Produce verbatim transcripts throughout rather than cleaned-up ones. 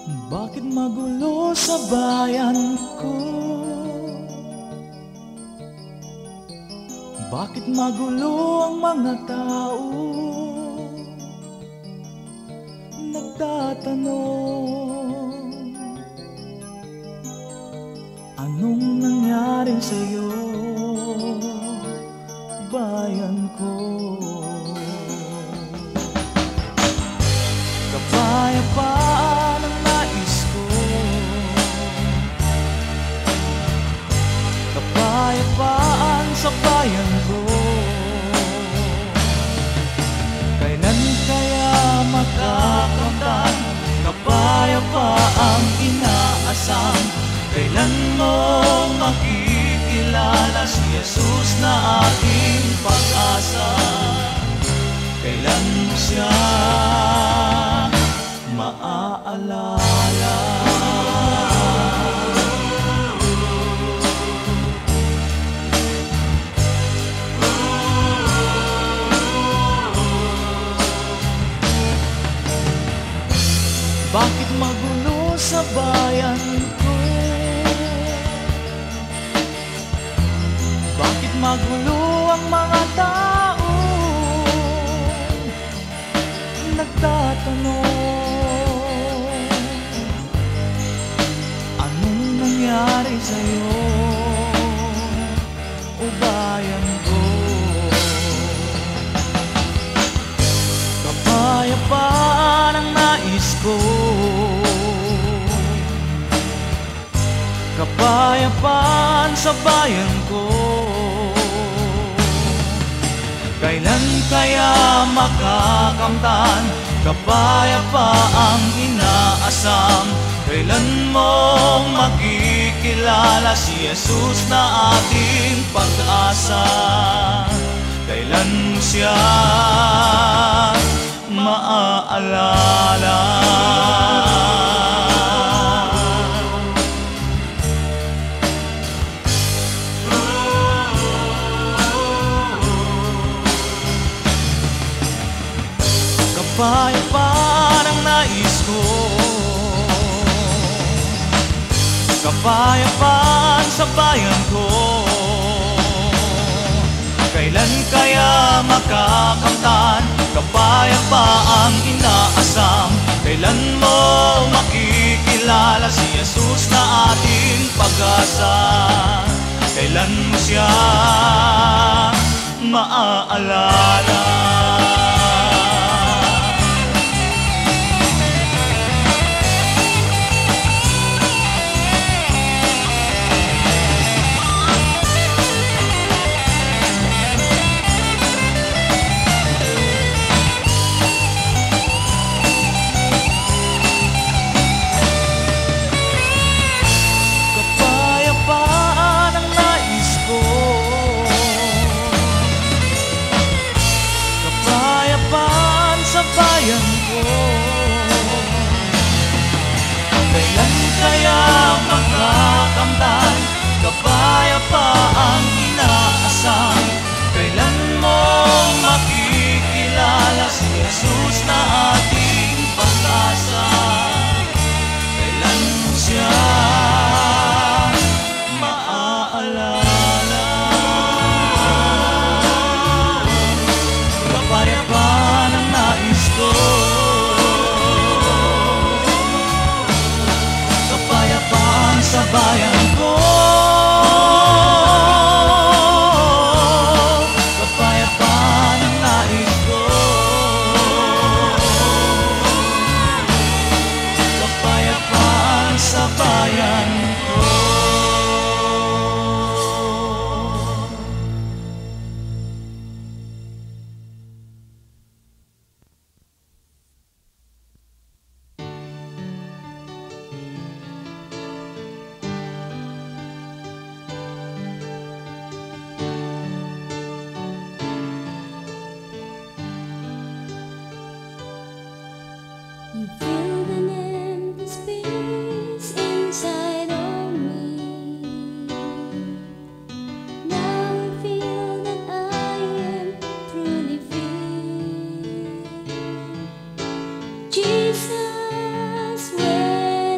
Bakit magulo sa bayan ko? Bakit magulo ang mga tao? Nagtatanong, anong nangyari sa'yo, bayan ko? Kapayapaan ang nais ko, kapayapaan sa bayan ko. Kailan kaya makakamtan kapayapaang inaasam? Kailan mo makikilala si Jesus na aking pag-asa? Kailan mo siya maaalala? Bakit magulo sa bayan ko? Bakit magulo ang mga tao? Nagtatanong, anong nangyari sa'yo, o bayan ko? Kapayapaan ang nais ko, kapayapaan sa bayan ko. Kailan kaya makakamtan kapayapaang inaasam? Kailan mo makikilala si Jesus na ating pag-asa? Kailan mo siya maaalala? Kapayapaan ang nais ko, kapayapaan sa bayan ko. Kailan kaya makakamtan kapayapaang inaasam? Kailan mo makikilala si Jesus na ating pag-asa? Kailan mo siya maaalala? Bayan ko, kailan kaya makakamtan kapayapaang inaasam? Kailan mo makikilala si Jesus na ating pag-asa? Kailan mo siya maaalala? Kapayapaan ang nais ko, kapayapaan sa bayan ko. Kapayapaan ang nais ko, kapayapaan sa bayan ko. You filled an empty space inside of me. Now I feel that I am truly free. Jesus, where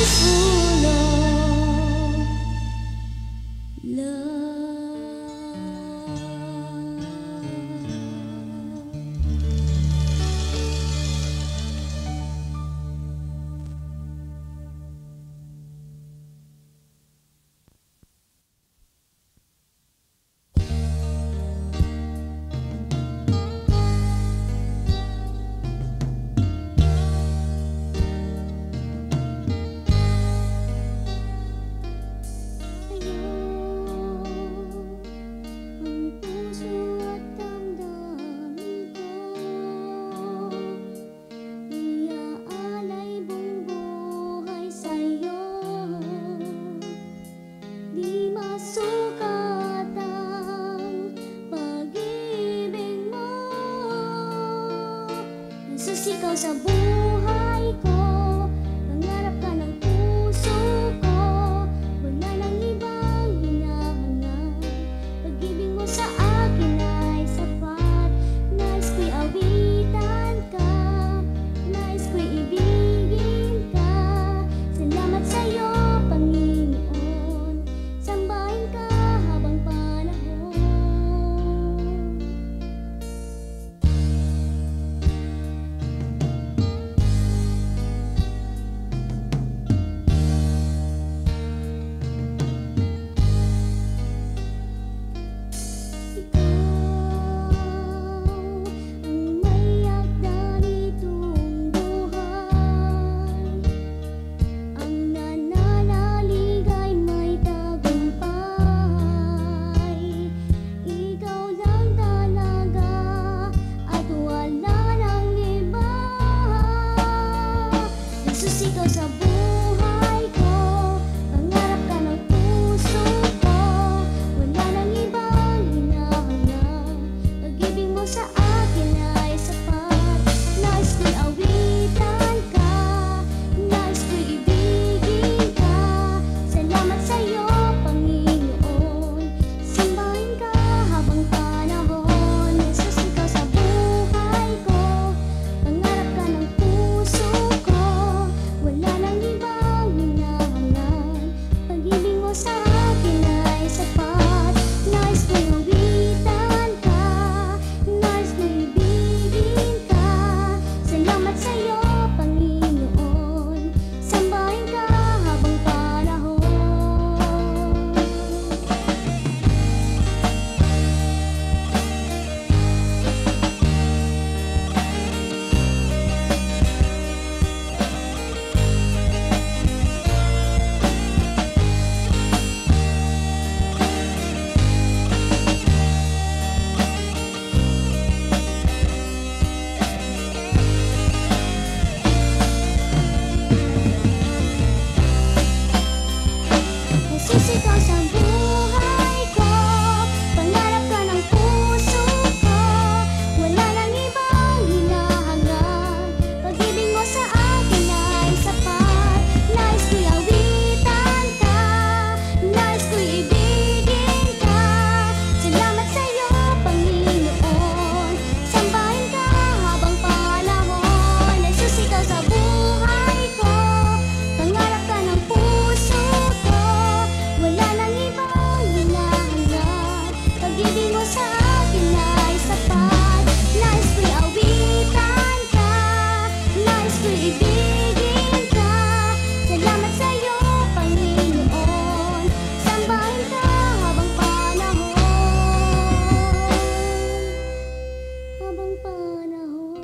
Ikaw sa buhay ko, pangarap ka ng puso ko. Wala nang ibang hinahangad, pag-ibig mo sa akin ay sapat. Nais ko'y awitan ka, nais ko'y ibigin ka. Salamat sa'yo, Panginoon, sambahin ka habang panahon. Ikaw sa buhay ko, pangarap ka ng puso ko. Wala nang ibang hinahangad, pag-ibig mo sa akin ay sapat. Nais ko'y awitan ka, nais ko'y ibigin ka. Salamat sa'yo, Panginoon, sambahin ka habang panahon. Jesus, ikaw sa buhay ko, pangarap ka ng puso ko. Wala nang ibang hinahangad, pag-ibig mo sa akin ay sapat. Nais ko'y awitan ka, nais ko'y ibigin ka. Salamat sa'yo, Panginoon, sambahin ka habang panahon. Jesus, ikaw sa buhay ko, pangarap ka ng puso ko. Wala nang ibang hinahangad, pag-ibig mo sa akin ay sapat. Nais ko'y awitan ka, nais ko'y ibigin ka. Salamat sa'yo, Panginoon, sambahin ka habang panahon. Jesus, ikaw sa buhay ko, pangarap ka ng puso ko. Wala nang ibang hinahangad, pag-ibig mo sa akin ay sapat. Nais ko'y awitan ka, nais ko'y ibigin ka. Salamat sa'yo, Panginoon, sambahin ka habang panahon. Habang panahon.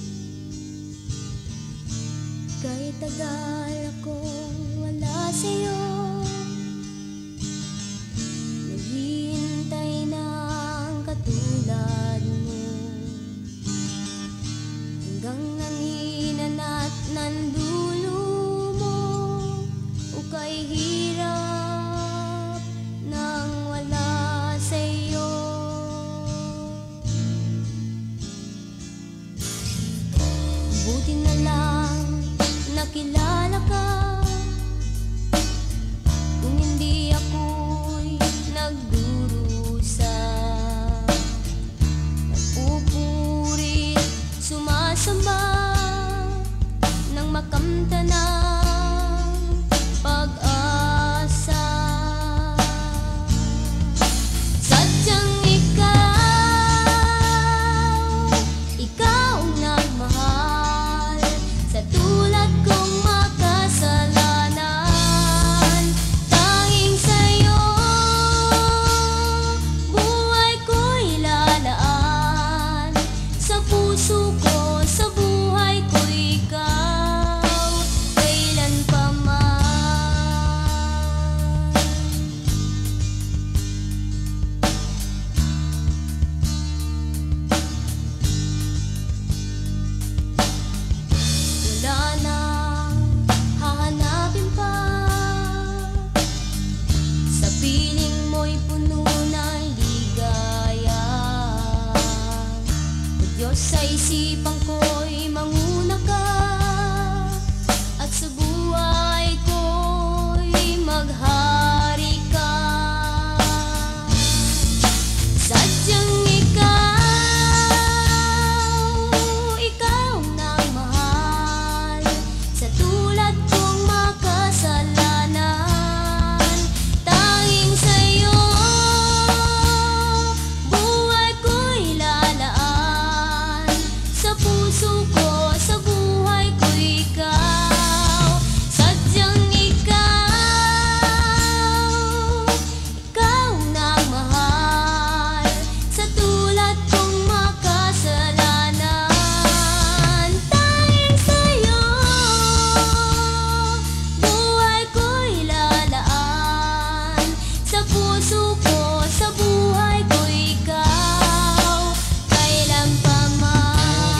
Kahit tagal akong wala sa'yo, isipan ko'y manguna ka, at sa buhay ko'y maghari ka. Sadyang ikaw, ikaw nang mahal, sa tulad kong makasalanan. Tanging sa'yo buhay ko'y lalaan, sa puso ko, sa buhay ko'y ikaw. Sadyang ikaw, ikaw nang mahal, sa tulad kong makasalanan. Tanging sa'yo buhay ko'y lalaan, sa puso ko, sa buhay ko'y ikaw, kailan pa man.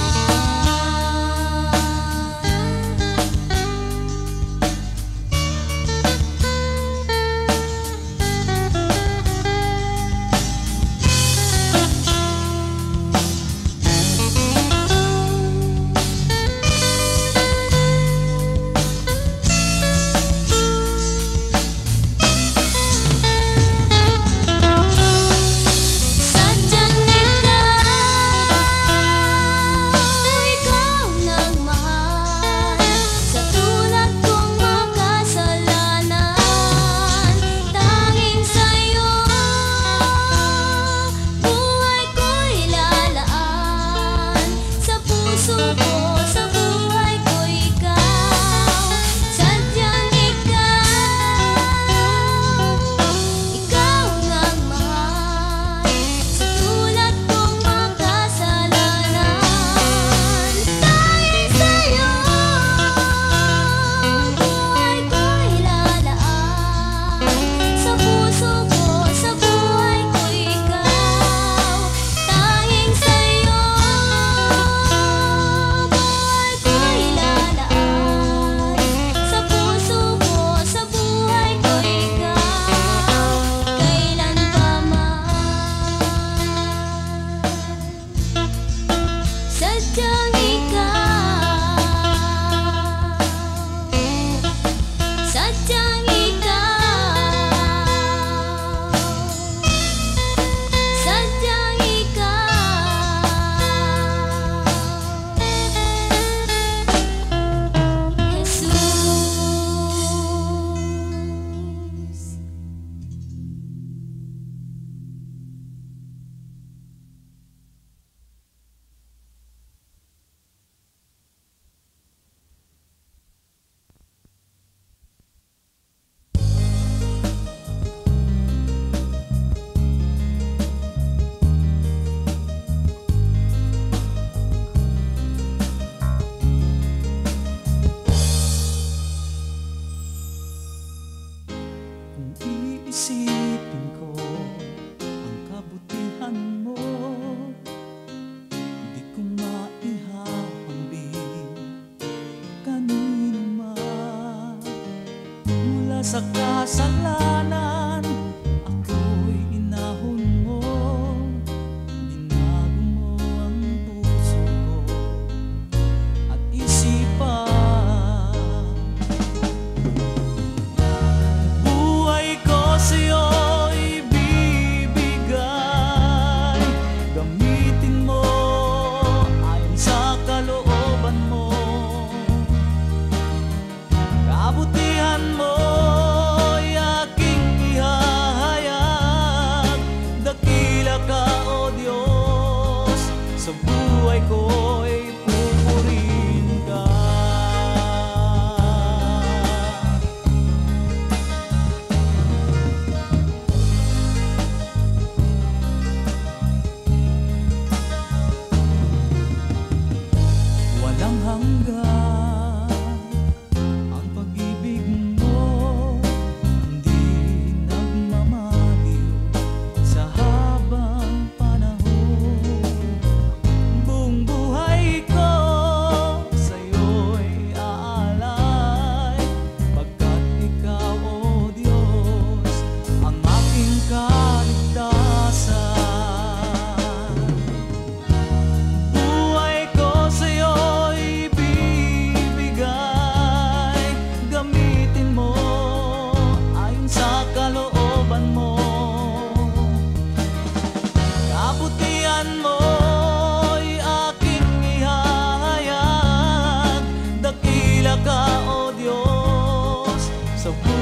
Sadyang ikaw, ikaw nang mahal, sa tulad kong makasalanan. Tanging sa'yo buhay ko'y lalaan, sa puso ko, sa buhay ko'y ikaw. Sadyang ikaw, ikaw nang mahal, sa tulad kong makasalanan. Tanging sa'yo buhay ko'y lalaan, sa puso ko, sa buhay ko'y ikaw. Tanging sa'yo buhay ko'y lalaan, sa puso ko, sa buhay ko'y ikaw, kailan pa man. Sadyang ikaw, sadyang ikaw, sadyang ikaw, Jesus. Kung iisipin ko ang kabutihan mo, di ko maihahambing kanino man. Mula sa kasalanan ako'y inahon mo, binago mo ang puso ko at isipan. Buhay ko sa'yo'y bibigay, gamitin mo ayon sa kalooban mo. Kabutihan mo'y aking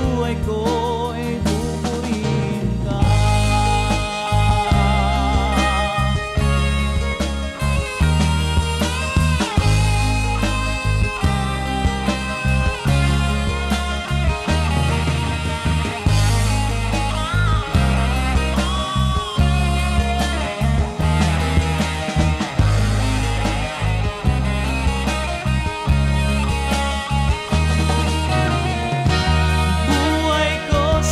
buhay ko'y pupurihin ka. Buhay ko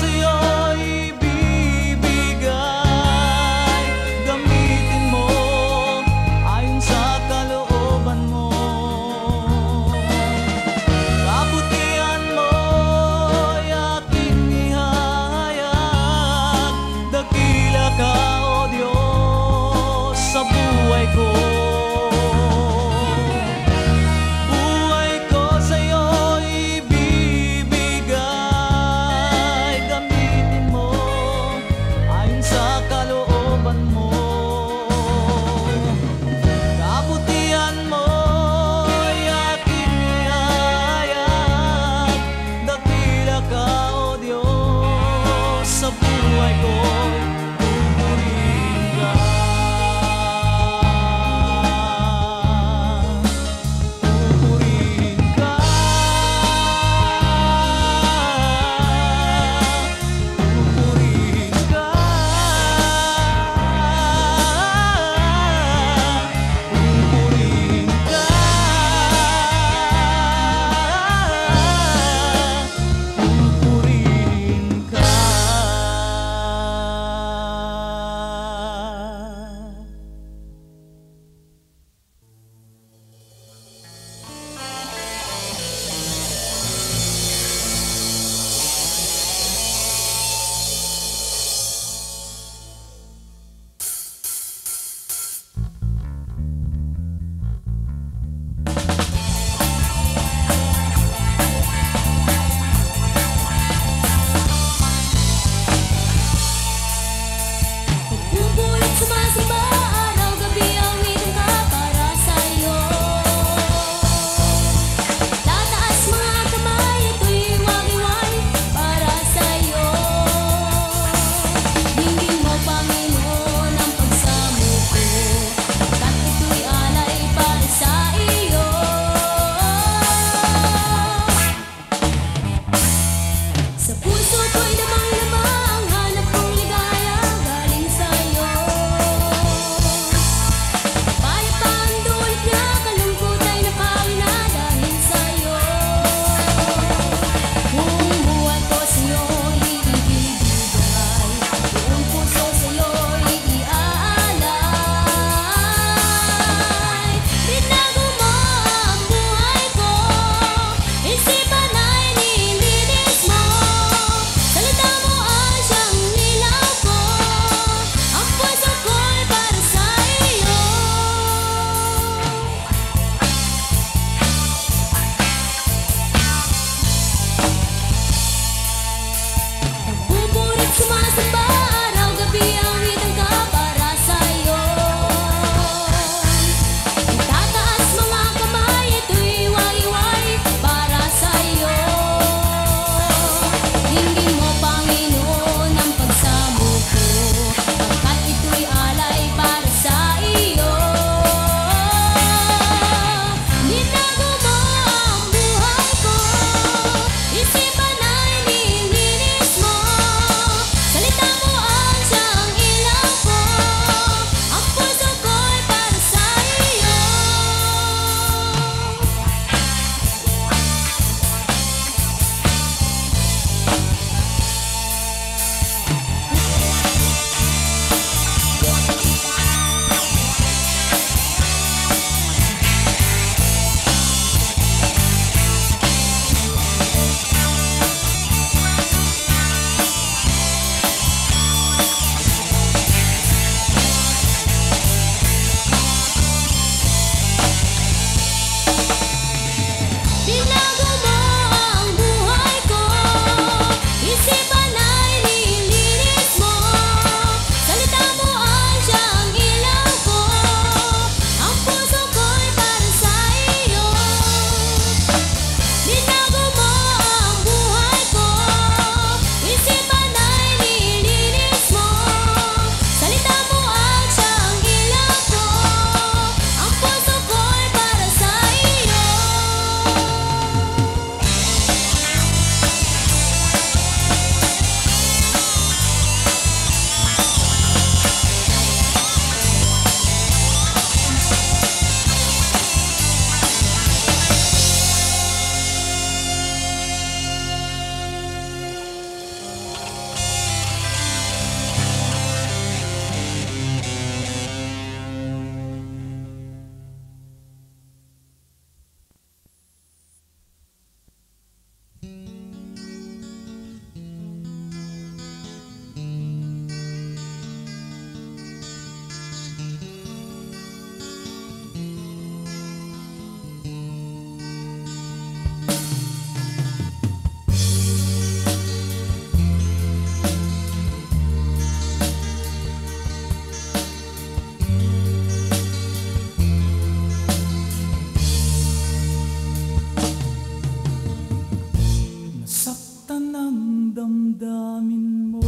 Nasaktan ang damdamin mo,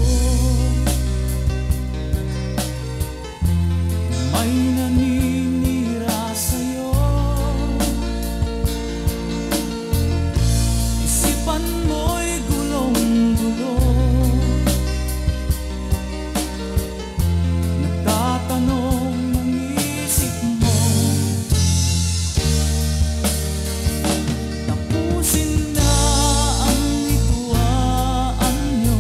may naninira sa'yo. Isipan mo'y gulong-gulo, nagtatanong ang isip mo. Tapusin na ang hidwaan nyo,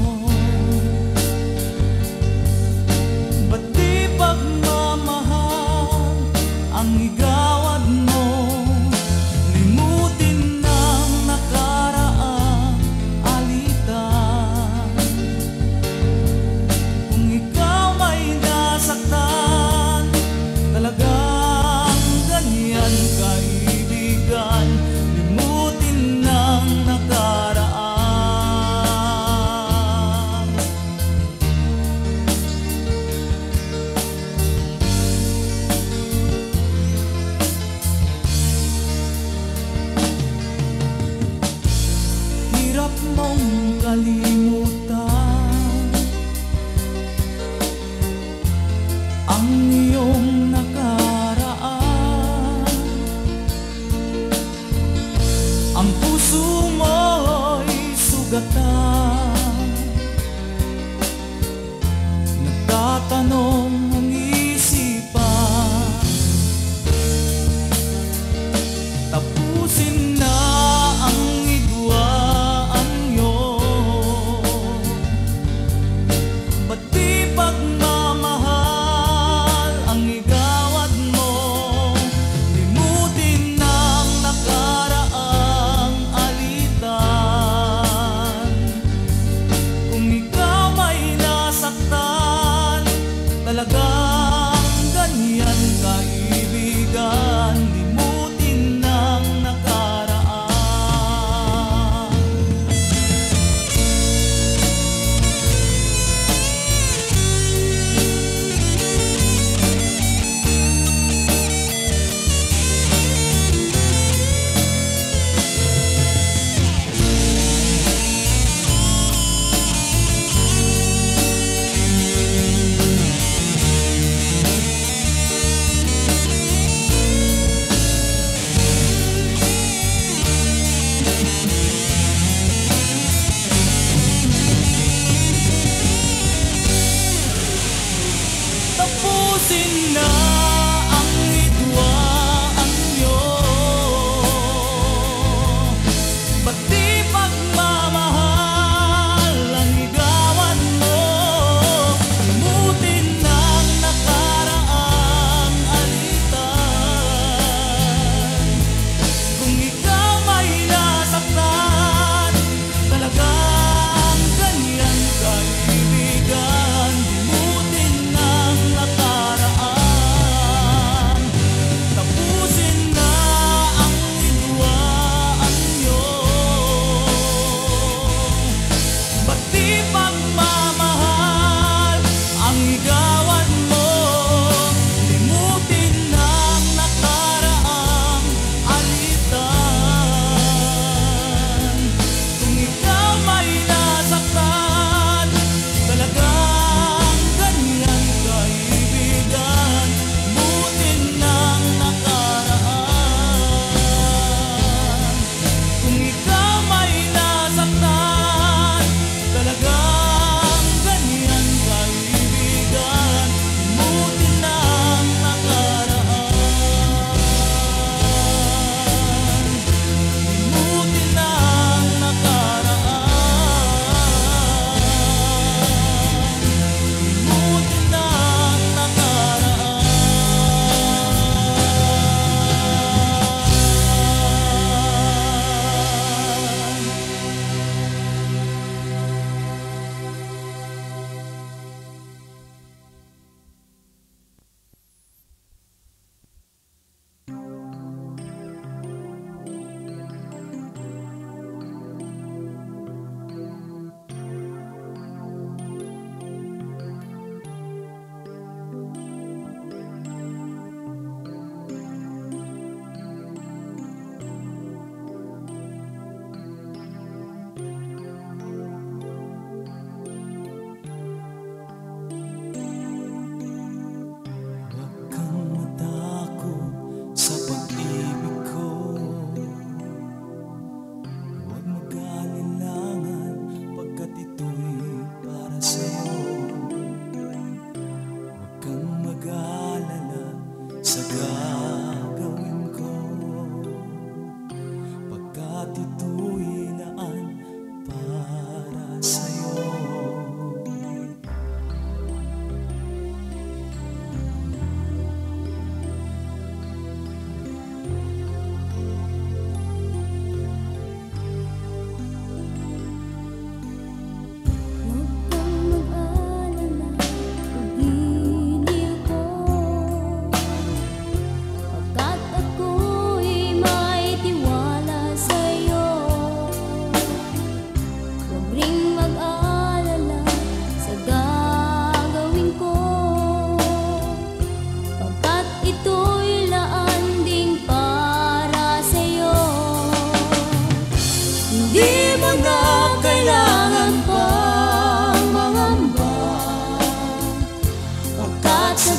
ba't di pagmamahal ang igawad mo? Limutin ng nakaraang alitan. Kung ikaw may nasaktan, talagang ganyan kaibigan. Limutin ng nakaraan. Hirap mong kalimutan ang iyong nakaraan. Ang puso mo'y sugatan, nagtatanong ang isipan. Tapusin na ang hidwaan nyo, ba't di pagmamahal ang igawad mo? Limutin ng nakaraang alitan. Kung ikaw may nasaktan, talagang ganyan kaibigan. Limutin ng nakaraan.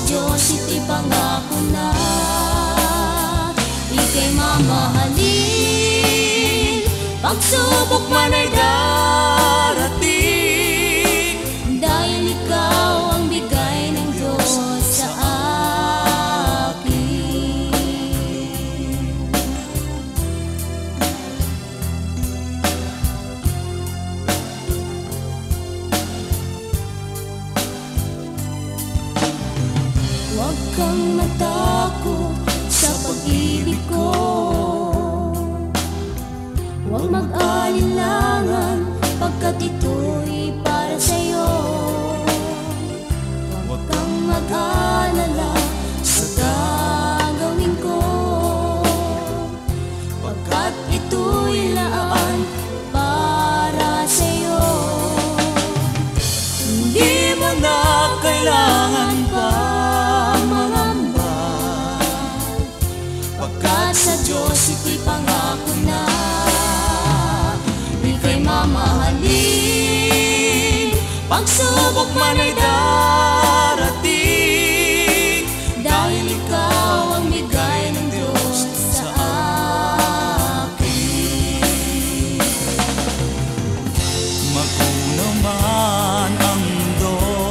Diyos ito'y pangako na ika'y mamahalin. Pagsubok man ay darating, dahil ikaw ang bigay ng Diyos sa akin. Huwag kang matakot sa pag-ibig ko, huwag mag-alinlangan pagkat ito'y para sa'yo. Huwag kang mag-alala sa gagawin ko, pagkat ito'y laan para sa'yo. Hindi mo na kailangan pa mangamba, Pagkat sa Diyos ito'y pangako na ika'y mamahalin. pagsubok man ay darating, Dahil ikaw ang bigay ng Diyos sa akin. magulo man ang mundo,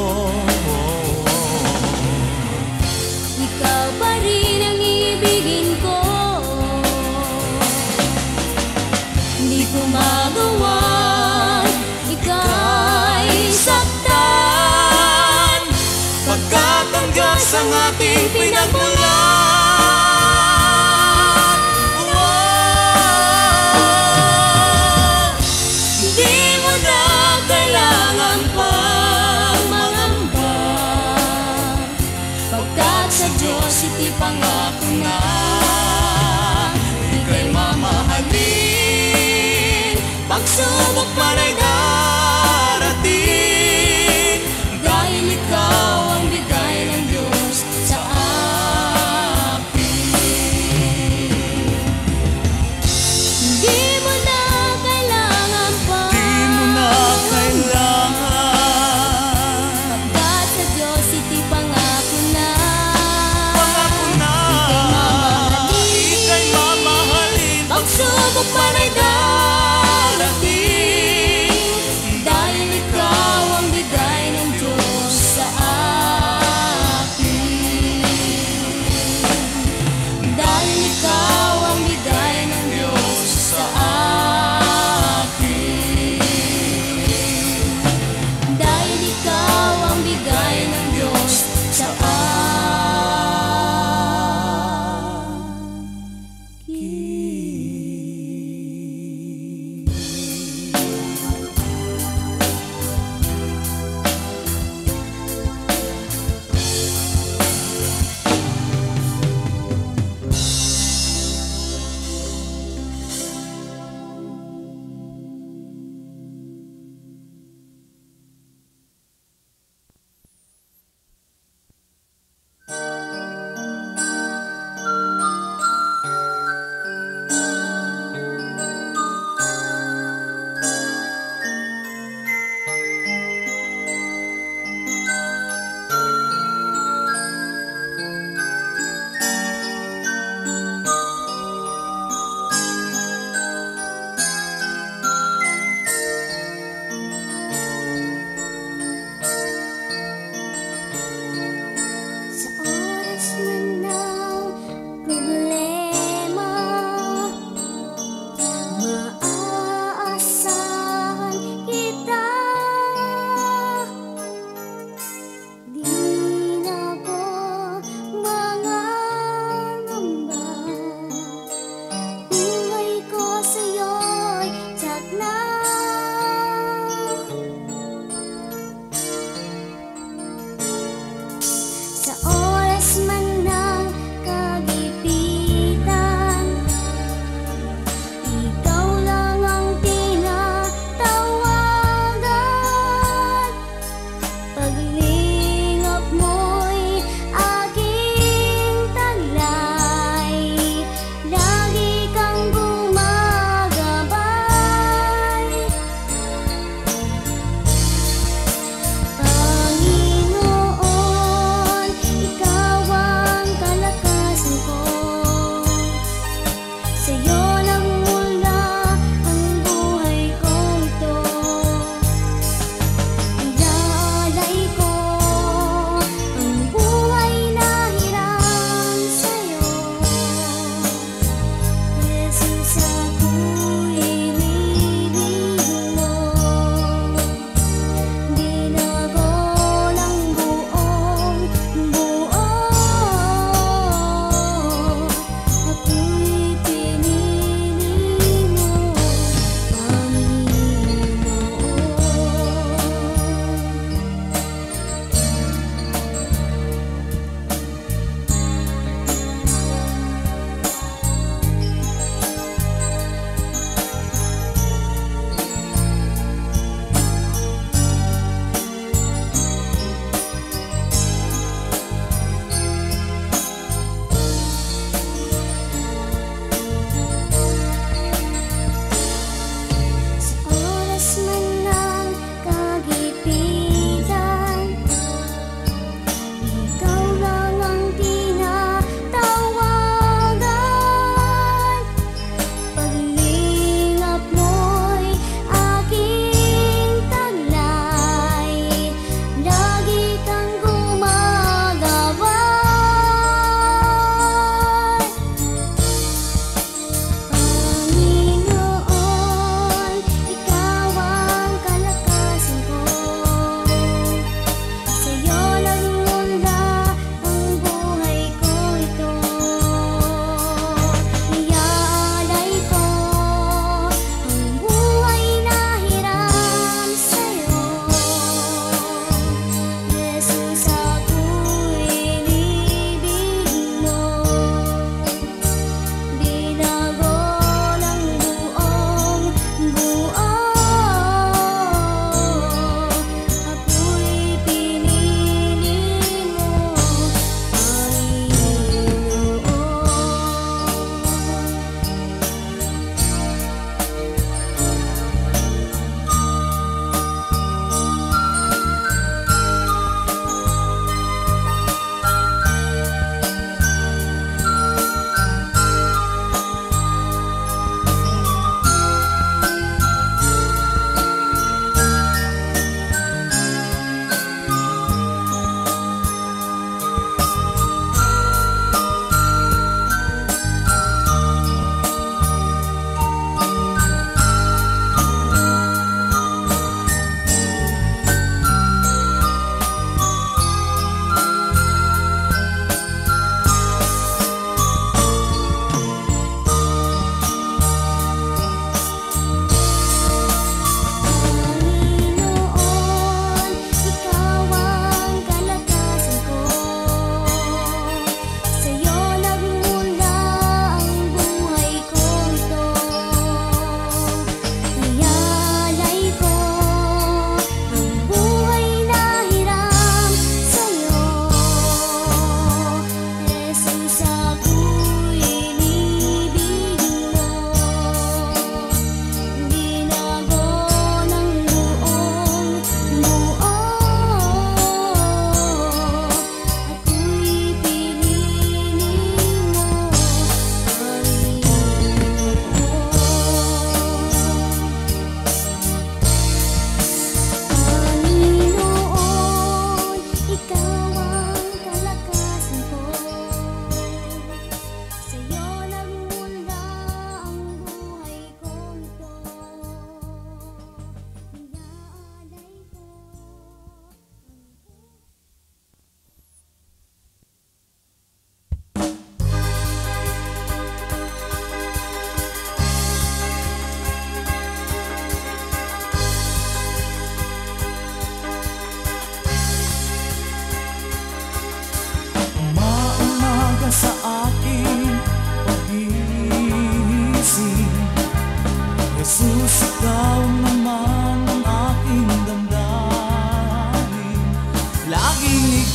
Ikaw pa rin ang ibigin ko. Hindi ko magawa ika'y saktan, pagkat ang Diyos ang ating pinagmulan. Wow! Di mo na kailangan pang mangamba, pagkat sa Diyos ito'y pangako na ika'y mamahalin. Pagsubok man ay darating, Dahil ikaw ang bigay ng Diyos sa akin. Di mo na kailangan pa, di mo na kailangan. pagkat sa Diyos ito'y pangako na Pangako na. ika'y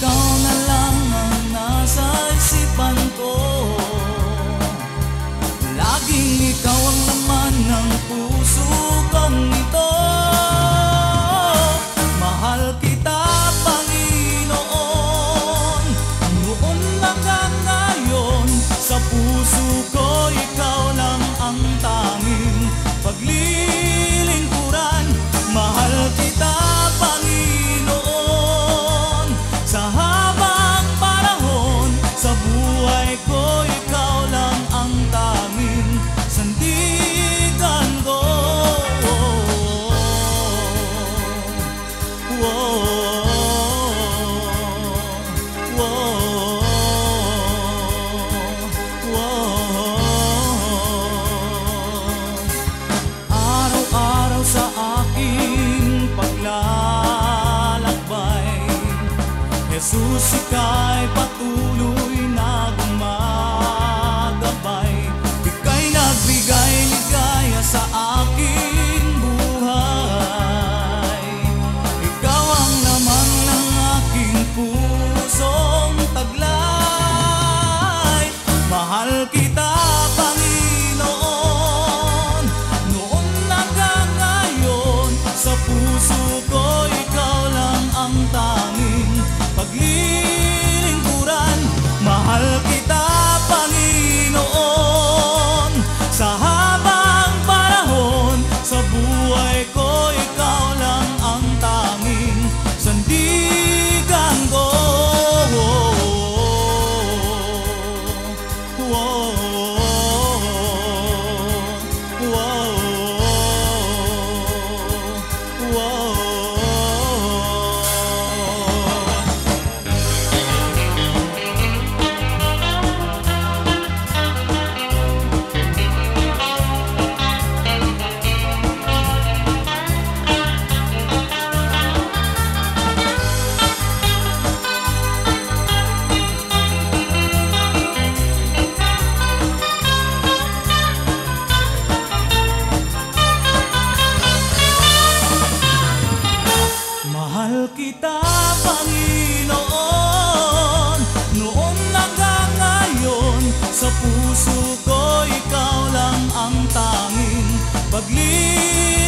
ikaw na lang ang nasa isipan ko. Laging ikaw ang laman ng puso kong ito. Mahal kita, Panginoon, noon hanggang ngayon. Sa puso ko ikaw lang ang tanging paglilingkuran. Mahal kita, Panginoon, sa habang panahon. Sa buhay ko ikaw lang ang tanging sandigan ko. Araw-araw sa aking paglalakbay, Jesus, ika'y patuloy na gumagabay. Ika'y nagbigay ligaya sa aking buhay. Ikaw ang laman ng aking pusong taglay. Mahal kita, Panginoon, noon hanggang ngayon. Sa puso ko ikaw lang ang tanging paglilingkuran. Mahal kita, Panginoon, sa habang panahon. Sa buhay ko ikaw lang ang tanging sandigan ko. Mahal kita, Panginoon, noon hanggang ngayon. Sa puso ko ikaw lang ang tanging paglilingkuran.